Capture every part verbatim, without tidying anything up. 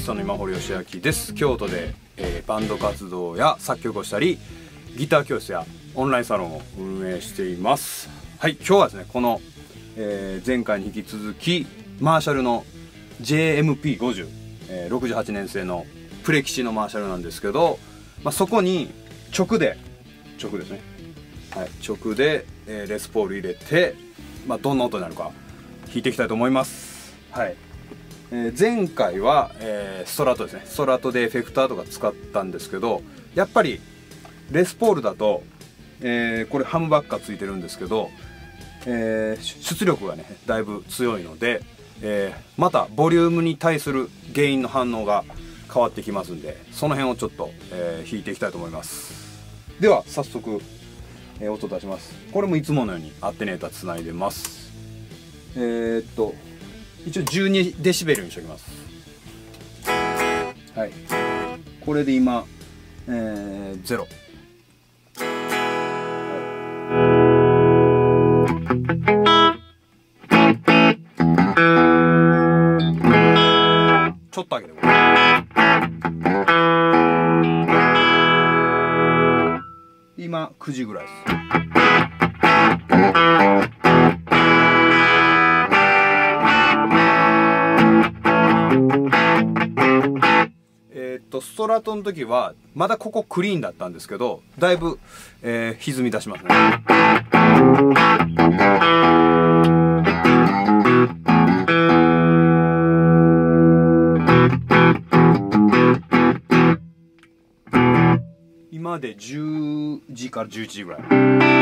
ストの今堀義明です。京都で、えー、バンド活動や作曲をしたり、ギター教室やオンラインサロンを運営しています。はい、今日はですね、この、えー、前回に引き続きマーシャルの ジェイエムピーごじゅう、えー、ろくじゅうはちねん製のプレキシのマーシャルなんですけど、まあ、そこに直で直ですね、はい、直で、えー、レスポール入れて、まあ、どんな音になるか弾いていきたいと思います。はい、えー、前回は、えー、ストラトですね。ストラトでエフェクターとか使ったんですけど、やっぱりレスポールだと、えー、これハムバッカーついてるんですけど、えー、出力がねだいぶ強いので、えー、またボリュームに対するゲインの反応が変わってきますんで、その辺をちょっと、えー、弾いていきたいと思います。では早速、えー、音出します。これもいつものようにアテネーターつないでます。えー、っと一応じゅうにデシベルにしておきます。はい、これで今、えー、ゼロ。ちょっと上げてこれ。今くじぐらいです。えっとストラトの時はまだここクリーンだったんですけど、だいぶ、えー、歪み出しますね。今でじゅうじからじゅういちじぐらい。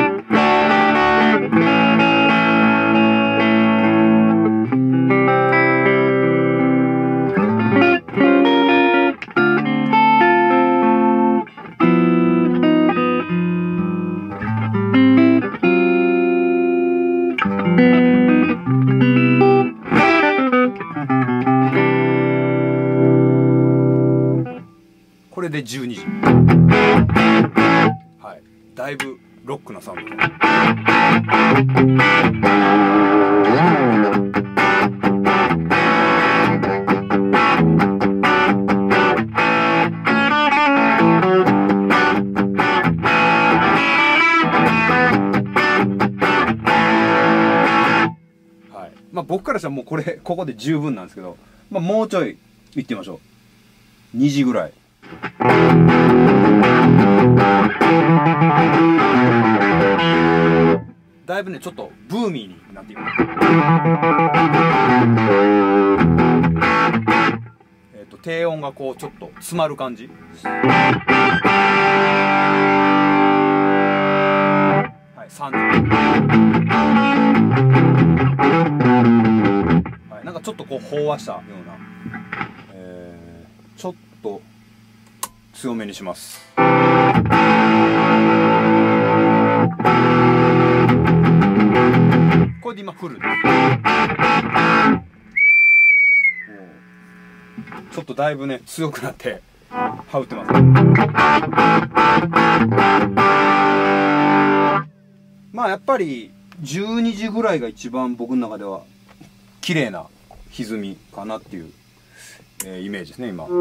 これでじゅうにじ。はい、だいぶロックなサウンド。はい、まあ僕からしたらもうこれここで十分なんですけど、まあ、もうちょいいってみましょう。にじぐらい。だいぶねちょっとブーミーになっていく。えっと低音がこうちょっと詰まる感じ。はい、さんじ。はい、なんかちょっとこう飽和したような、えー、ちょっと強めにします。これで今フルです。ちょっとだいぶね強くなって羽打ってます。まあやっぱりじゅうにじぐらいが一番僕の中では綺麗な歪みかなっていう、えー、イメージですね今。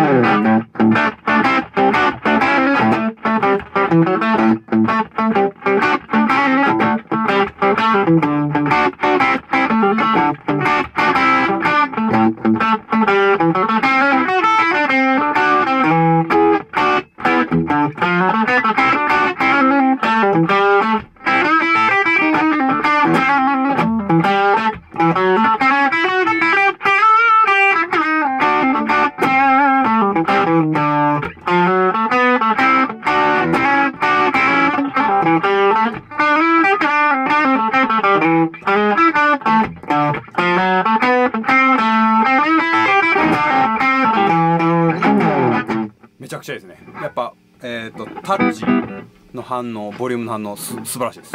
めちゃくちゃいいですね。やっぱ、えーと、タッチの反応、ボリュームの反応す素晴らしいです。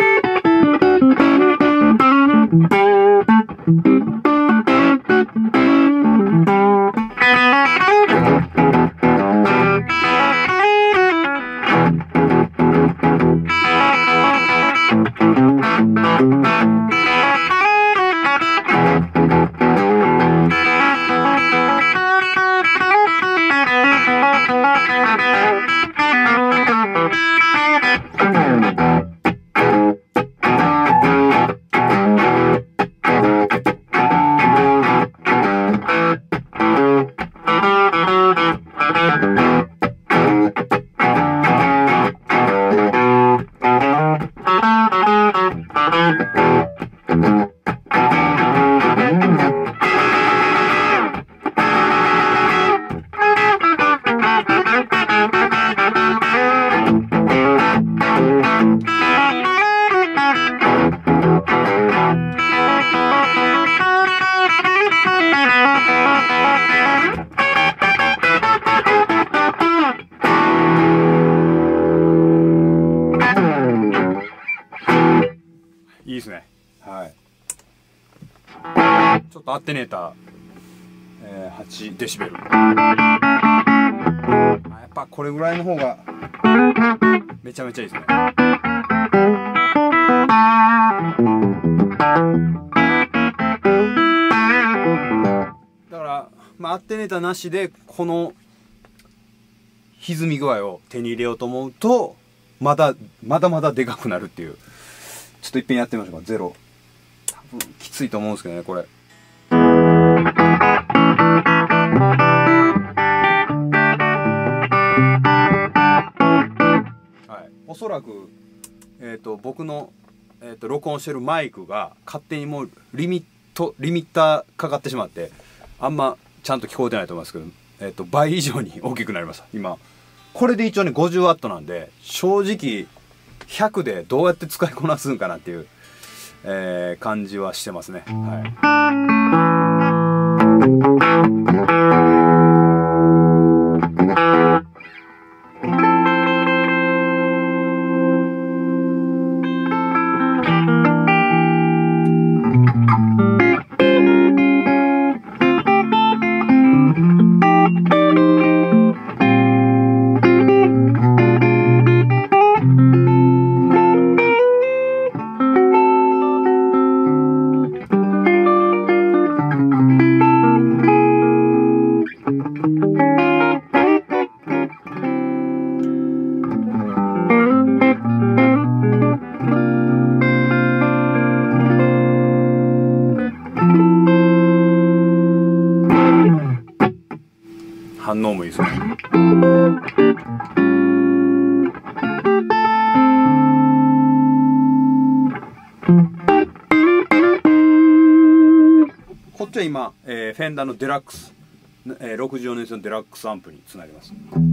いですね。はい。ちょっとアテネーター、えー、はちデシベル。やっぱこれぐらいの方がめちゃめちゃいいですね。だからまあアテネーターなしでこの歪み具合を手に入れようと思うとまだまだまだでかくなるっていう。ちょっといっぺんやってみましょうか。ゼロ多分きついと思うんですけどね、これ。はい、おそらく、えー、と僕の、えー、と録音してるマイクが勝手にもうリミットリミッターかかってしまってあんまちゃんと聞こえてないと思いますけど、えー、と倍以上に大きくなりました。今これで一応ね ごじゅうワット なんで正直ひゃくでどうやって使いこなすんかなっていう、えー、感じはしてますね。はい反応もいいですね。こっちは今、えー、フェンダーのデラックス、えー、ろくじゅうよねん製のデラックスアンプにつなぎます。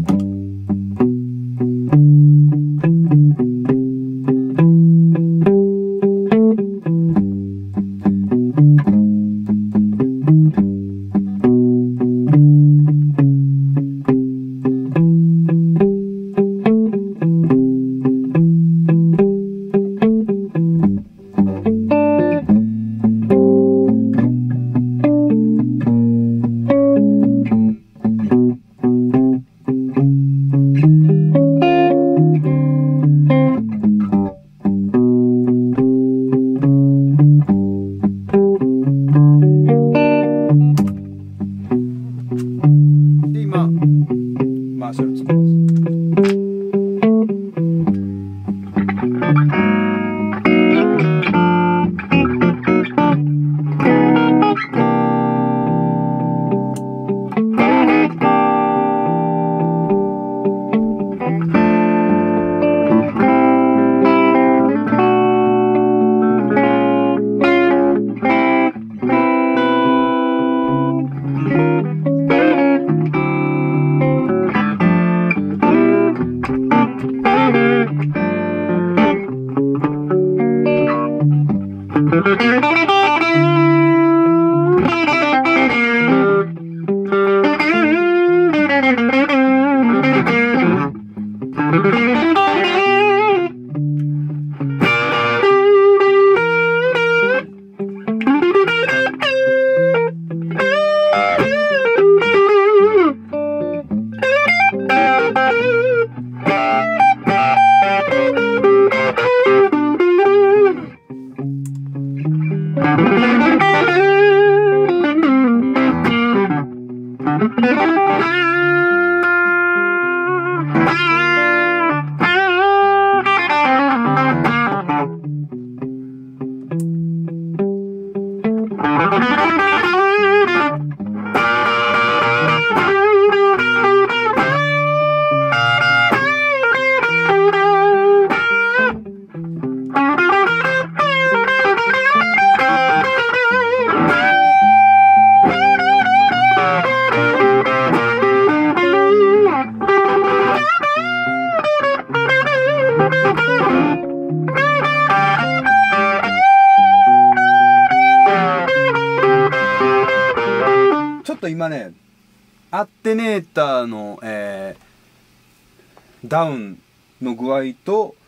今ねアテネーターの、えー、ダウンの具合と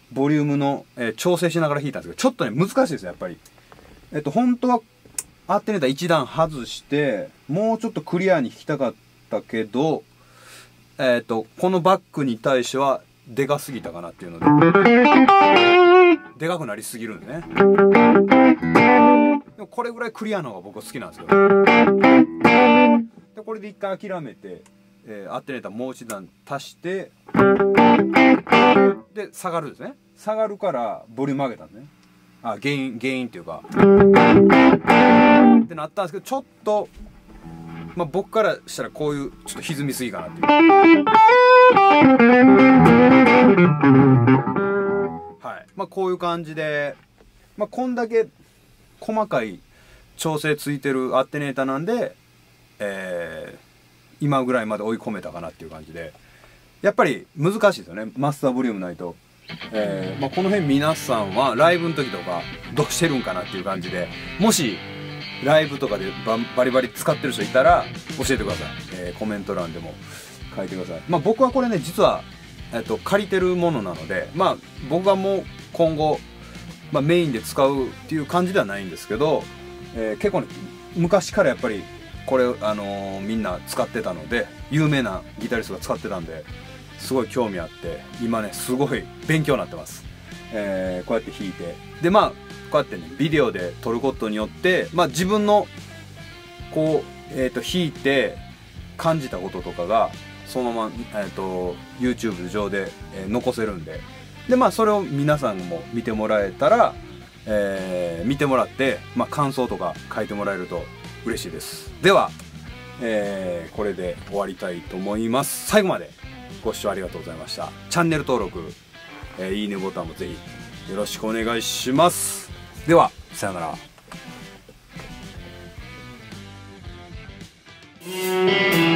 ボリュームの、えー、調整しながら弾いたんですけど、ちょっとね難しいですよやっぱり。えっと本当はアーテネーター一段外してもうちょっとクリアに弾きたかったけど、えっとこのバックに対してはでかすぎたかなっていうので、でかくなりすぎるんですね。でもこれぐらいクリアの方が僕は好きなんですよ。でこれで一回諦めて、えー、アーテネーターもう一段足してで下がるんですね。下がるからボリューム上げたんですね。あ、原因原因っていうかってなったんですけど、ちょっとまあ僕からしたらこういうちょっと歪みすぎかなっていう。はい、まあこういう感じで、まあこんだけ細かい調整ついてるアーテネーターなんで、えー、今ぐらいまで追い込めたかなっていう感じで、やっぱり難しいですよね、マスターボリュームないと。えーまあ、この辺皆さんはライブの時とかどうしてるんかなっていう感じで、もしライブとかでババリバリ使ってる人いたら教えてください。えー、コメント欄でも書いてください。まあ僕はこれね実は、えっと、借りてるものなので、まあ僕はもう今後、まあ、メインで使うっていう感じではないんですけど、えー、結構ね昔からやっぱりこれ、あのー、みんな使ってたので、有名なギタリストが使ってたんですごい興味あって、今ねすごい勉強になってます。えー、こうやって弾いて、でまあこうやってねビデオで撮ることによって、まあ自分のこう、えー、と弾いて感じたこととかがそのまま、えー、と YouTube 上で、えー、残せるんで、でまあそれを皆さんも見てもらえたら、えー、見てもらって、まあ、感想とか書いてもらえると嬉しいです。では、えー、これで終わりたいと思います。最後までご視聴ありがとうございました。チャンネル登録、えー、いいねボタンもぜひよろしくお願いします。ではさよなら。